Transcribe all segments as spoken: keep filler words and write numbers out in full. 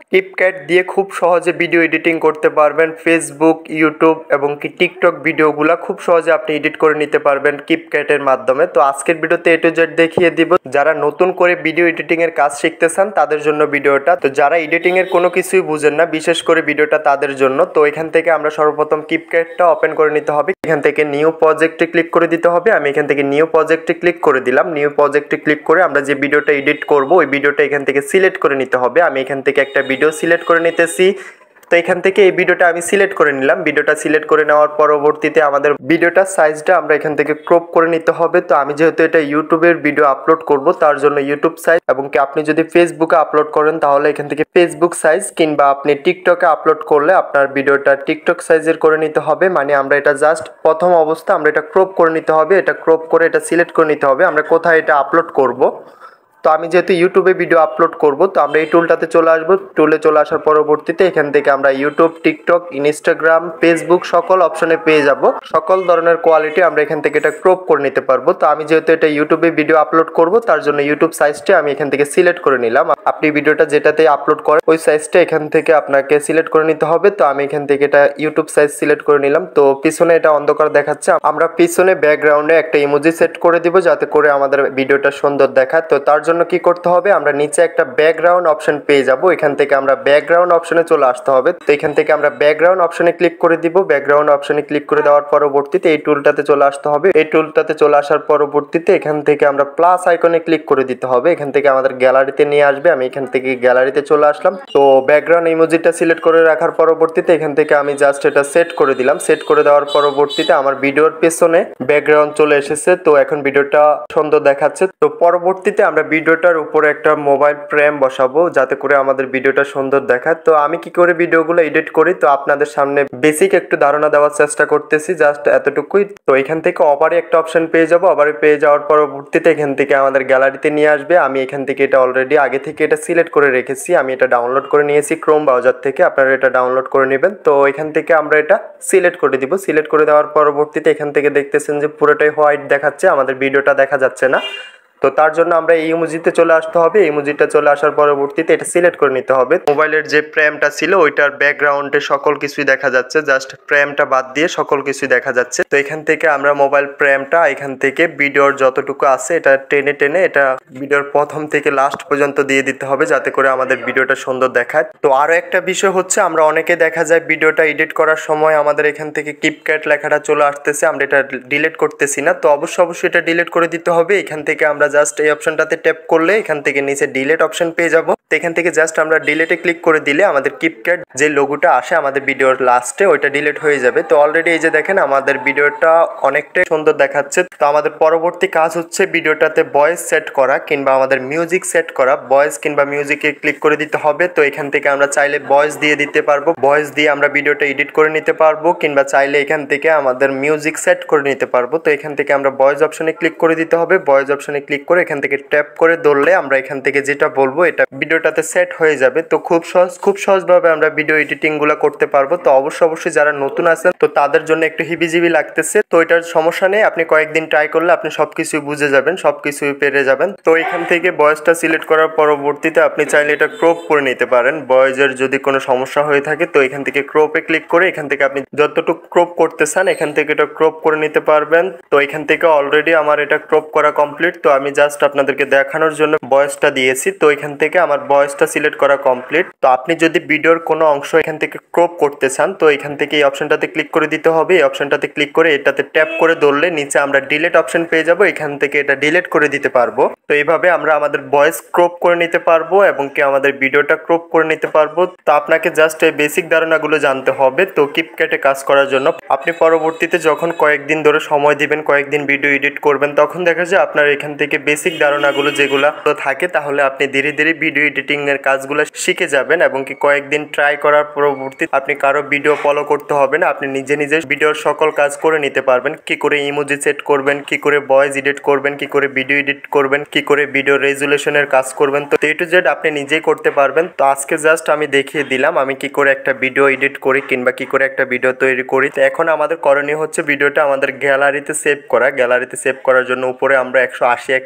CapCut দিয়ে খুব সহজে ভিডিও এডিটিং করতে পারবেন। ফেসবুক, ইউটিউব এবং কি টিকটক ভিডিওগুলো খুব সহজে আপনি এডিট করে নিতে পারবেন ক্যাপকাটের মাধ্যমে। তো আজকের ভিডিওতে এ টু জেড দেখিয়ে দিব। যারা নতুন করে ভিডিও এডিটিং এর কাজ শিখতে চান তাদের জন্য ভিডিওটা। তো যারা এডিটিং এর কোনো কিছুই বুঝেন না, বিশেষ করে ভিডিওটা তাদের জন্য। তো এখান থেকে আমরা সর্বপ্রথম ক্যাপকাটটা ওপেন করে নিতে হবে। এখান থেকে নিউ প্রজেক্টে ক্লিক করে দিতে হবে। আমি এখান থেকে নিউ প্রজেক্টে ক্লিক করে দিলাম। নিউ প্রজেক্টে ক্লিক করে আমরা যে ভিডিওটা এডিট করব ওই ভিডিওটা এখান থেকে সিলেক্ট করে নিতে হবে। আমি এখান থেকে একটা ভিডিও সিলেক্ট করে নিতেছি। তো এখান থেকে এই ভিডিওটা আমি সিলেক্ট করে নিলাম। ভিডিওটা সিলেক্ট করে নেওয়ার পরবর্তীতে আমাদের ভিডিওটার সাইজটা আমরা এখান থেকে ক্রপ করে নিতে হবে। তো আমি যেহেতু এটা ইউটিউবের ভিডিও আপলোড করব তার জন্য ইউটিউব সাইজ, এবং কি আপনি যদি ফেসবুকে আপলোড করেন তাহলে এখান থেকে ফেসবুক সাইজ, কিংবা আপনি টিকটকে আপলোড করলে আপনার ভিডিওটা টিকটক সাইজের করে নিতে হবে। মানে আমরা এটা জাস্ট প্রথম অবস্থা আমরা এটা ক্রপ করে নিতে হবে। এটা ক্রপ করে এটা সিলেক্ট করে নিতে হবে আমরা কোথায় এটা আপলোড করব। তো আমি যেহেতু ইউটিউবে ভিডিও আপলোড করব তো আমরা এই টুলটাতে চলে আসবো। টুলে চলে আসার পরবর্তীতে এখান থেকে আমরা ইউটিউব, টিকটক, ইনস্টাগ্রাম, ফেসবুক সকল অপশনে পেয়ে যাব। সকল ধরনের কোয়ালিটি আমরা এখান থেকে এটা ক্রপ করে নিতে পারবো। তো আমি যেহেতু এটা ইউটিউবে ভিডিও আপলোড করব তার জন্য ইউটিউব সাইজটা আমি এখান থেকে সিলেক্ট করে নিলাম। আপনি ভিডিওটা যেটাতে আপলোড করেন ওই সাইজটা এখান থেকে আপনাকে সিলেক্ট করে নিতে হবে। তো আমি এখান থেকে এটা ইউটিউব সাইজ সিলেক্ট করে নিলাম। তো পিছনে এটা অন্ধকার দেখাচ্ছে, আমরা পিছনে ব্যাকগ্রাউন্ডে একটা ইমোজি সেট করে দিব যাতে করে আমাদের ভিডিওটা সুন্দর দেখায়। তো তার জন্য কি করতে হবে, আমরা নিচে একটা ব্যাকগ্রাউন্ড অপশন পেয়ে যাব। এখান থেকে আমরা ব্যাকগ্রাউন্ড অপশনে চলে আসতে হবে। তো এখান থেকে আমরা ব্যাকগ্রাউন্ড অপশনে ক্লিক করে দিব। ব্যাকগ্রাউন্ড অপশনে ক্লিক করে দেওয়ার পরবর্তীতে এই টুলটাতে চলে আসতে হবে। এই টুলটাতে চলে আসার পরবর্তীতে এখান থেকে আমরা প্লাস আইকনে ক্লিক করে দিতে হবে। এখান থেকে আমাদের গ্যালারিতে নিয়ে আসবে। আমি এখান থেকে গ্যালারিতে চলে আসলাম। তো ব্যাকগ্রাউন্ড ইমোজিটা সিলেক্ট করে রাখার পরবর্তীতে এখান থেকে আমি জাস্ট এটা সেট করে দিলাম। সেট করে দেওয়ার পরবর্তীতে আমার ভিডিওর পেছনে ব্যাকগ্রাউন্ড চলে এসেছে। তো এখন ভিডিওটা সুন্দর দেখাচ্ছে। তো পরবর্তীতে আমরা ভিডিওটার উপরে একটা মোবাইল ফ্রেম বসাবো যাতে করে আমাদের ভিডিওটা সুন্দর দেখায়। তো আমি কি করে ভিডিওগুলো এডিট করি তো আপনাদের সামনে বেসিক একটু ধারণা দেওয়ার চেষ্টা করতেছি, জাস্ট এতটুকুই। তো এখান থেকে ওভারে একটা অপশন পেয়ে যাবো। ওভারে পেয়ে যাওয়ার পরবর্তীতে এখান থেকে আমাদের গ্যালারিতে নিয়ে আসবে। আমি এখান থেকে এটা অলরেডি আগে থেকে এটা সিলেক্ট করে রেখেছি। আমি এটা ডাউনলোড করে নিয়েছি ক্রোম ব্রাউজার থেকে, আপনারা এটা ডাউনলোড করে নেবেন। তো এখান থেকে আমরা এটা সিলেক্ট করে দিব। সিলেক্ট করে দেওয়ার পরবর্তীতে এখান থেকে দেখতেছেন যে পুরোটাই হোয়াইট দেখাচ্ছে, আমাদের ভিডিওটা দেখা যাচ্ছে না। তো তার জন্য আমরা এই ইমোজিতে চলে আসতে হবে। এই ইমোজিটা চলে আসার পরবর্তীতে এটা সিলেক্ট করে নিতে হবে। মোবাইলের যে ফ্রেমটা ছিল ওইটার ব্যাকগ্রাউন্ডে সকল কিছুই দেখা যাচ্ছে, জাস্ট ফ্রেমটা বাদ দিয়ে সকল কিছুই দেখা যাচ্ছে। তো এখান থেকে আমরা মোবাইল ফ্রেমটা এখান থেকে ভিডিওর যতটুকু আছে এটা টেনে টেনে এটা ভিডিওর প্রথম থেকে লাস্ট পর্যন্ত দিয়ে দিতে হবে যাতে করে আমাদের ভিডিওটা সুন্দর দেখায়। তো আরো একটা বিষয় হচ্ছে, আমরা অনেকে দেখা যায় ভিডিওটা এডিট করার সময় আমাদের এখান থেকে ক্যাপকাট লেখাটা চলে আসতেছে, আমরা এটা ডিলিট করতেছি না। তো অবশ্যই অবশ্যই এটা ডিলিট করে দিতে হবে। এখান থেকে আমরা জাস্ট এই অপশনটাতে ট্যাপ করলে এখান থেকে নিচে ডিলিট অপশন পেয়ে যাব। তো এখান থেকে জাস্ট আমরা ডিলিটে ক্লিক করে দিলে আমাদের ক্যাপকাট যে লোগোটা আসে আমাদের ভিডিওর লাস্টে ওইটা ডিলিট হয়ে যাবে। তো অলরেডি এই যে দেখেন আমাদের ভিডিওটা অনেকটাই সুন্দর দেখাচ্ছে। তো আমাদের পরবর্তী কাজ হচ্ছে ভিডিওটাতে ভয়েস সেট করা কিংবা আমাদের মিউজিক সেট করা। ভয়েস কিংবা মিউজিকে ক্লিক করে দিতে হবে। তো এখান থেকে আমরা চাইলে ভয়েস দিয়ে দিতে পারবো, ভয়েস দিয়ে আমরা ভিডিওটা এডিট করে নিতে পারবো, কিংবা চাইলে এখান থেকে আমাদের মিউজিক সেট করে নিতে পারবো। তো এখান থেকে আমরা ভয়েস অপশনে ক্লিক করে দিতে হবে। ভয়েস অপশনে ক্লিক করে এখান থেকে ট্যাপ করে ধরলে আমরা এখান থেকে যেটা বলবো এটা ভিডিওটাতে সেট হয়ে যাবে। তো খুব সহজ খুব সহজভাবে আমরা ভিডিও এডিটিং গুলো করতে পারবো। তো অবশ্যই অবশ্যই যারা নতুন আছেন তো তাদের জন্য একটু হিবিজিবি লাগতেছে। তো এটার সমস্যা নেই, আপনি কয়েকদিন ট্রাই করলে আপনি সবকিছু বুঝে যাবেন, সবকিছুই পেরে যাবেন। তো এখান থেকে ভয়েসটা সিলেক্ট করার পরবর্তীতে আপনি চাইলে এটা ক্রপ করে নিতে পারেন। ভয়েসের যদি কোনো সমস্যা হয়ে থাকে তো এখান থেকে ক্রপে ক্লিক করে এখান থেকে আপনি যতটুকু ক্রপ করতে চান এখান থেকে এটা ক্রপ করে নিতে পারবেন। তো এখান থেকে অলরেডি আমার এটা ক্রপ করা কমপ্লিট। তো আমি জাস্ট আপনাদেরকে দেখানোর জন্য ভয়েসটা দিয়েছি। তো এখান থেকে আমার ভয়েসটা সিলেক্ট করা কমপ্লিট। তো আপনি যদি ভিডিওর কোনো অংশ এখান থেকে ক্রপ করতে চান তো এখান থেকে এই অপশনটাতে ক্লিক করে দিতে হবে। এই অপশনটাতে ক্লিক করে এটাতে ট্যাপ করে ধরলে নিচে আমরা ডিলিট অপশন পেয়ে যাব। এখান থেকে এটা ডিলিট করে দিতে পারবো। তো এইভাবে আমরা আমাদের ভয়েস ক্রপ করে নিতে পারবো এবং কি আমাদের ভিডিওটা ক্রপ করে নিতে পারবো। তো আপনাকে জাস্ট এই বেসিক ধারণাগুলো জানতে হবে। তো ক্যাপকাটে কাজ করার জন্য আপনি পরবর্তীতে যখন কয়েকদিন ধরে সময় দিবেন, কয়েকদিন ভিডিও এডিট করবেন, তখন দেখা যায় আপনার এখান থেকে বেসিক ধারণাগুলো যেগুলো থাকে তাহলে আপনি ধীরে ধীরে ভিডিও এডিটিং এর কাজগুলো শিখে যাবেন এবং কি কয়েকদিন ট্রাই করার পরবর্তী আপনি কারো ভিডিও ফলো করতে হবে না, আপনি নিজে নিজে ভিডিওর সকল কাজ করে নিতে পারবেন। কি করে ইমোজি সেট করবেন, কি করে ভয়েস এডিট করবেন, কি করে ভিডিও এডিট করবেন, কি করে ভিডিও রেজুলেশনের কাজ করবেন। তো এ টু জেড আপনি নিজেই করতে পারবেন। তো আজকে জাস্ট আমি দেখিয়ে দিলাম আমি কি করে একটা ভিডিও এডিট করি কিংবা কি করে একটা ভিডিও তৈরি করি। তো এখন আমাদের করণীয় হচ্ছে ভিডিওটা আমাদের গ্যালারিতে সেভ করা। গ্যালারিতে সেভ করার জন্য উপরে আমরা একশো আশি একটা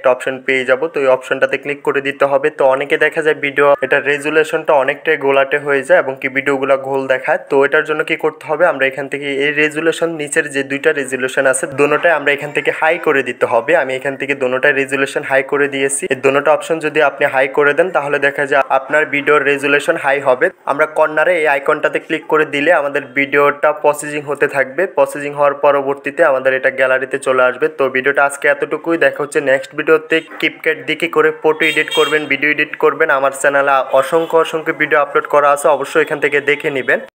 একটা অপশন পেয়ে যাব। তো এই অপশনটাতে ক্লিক করে দিতে হবে। তো অনেকে দেখা যায় ভিডিও এটা রেজুলেশনটা অনেকটাই গোলাটে হয়ে যায় এবং কি ভিডিওগুলো ঘোল দেখায়। তো এটার জন্য কি করতে হবে, আমরা এখান থেকে এই রেজুলেশন নিচের যে দুইটা রেজুলেশন আছে দোনোটাই আমরা এখান থেকে হাই করে দিতে হবে। আমি এখান থেকে দোনোটাই রেজুলেশন হাই করে দিয়েছি। এই দোনোটা অপশন যদি আপনি হাই করে দেন তাহলে দেখা যায় আপনার ভিডিওর রেজুলেশন হাই হবে। আমরা কর্নারে এই আইকনটাতে ক্লিক করে দিলে আমাদের ভিডিওটা প্রসেসিং হতে থাকবে। প্রসেসিং হওয়ার পরবর্তীতে আমাদের এটা গ্যালারিতে চলে আসবে। তো ভিডিওটা আজকে এতটুকুই, দেখা হচ্ছে নেক্সট ভিডিওতে। ক্যাপকাট দিকে করে ফটো এডিট করবেন, ভিডিও এডিট করবেন। আমার চ্যানেলে অসংখ্য অসংখ্য ভিডিও আপলোড করা আছে, অবশ্যই এখান থেকে দেখে নেবেন।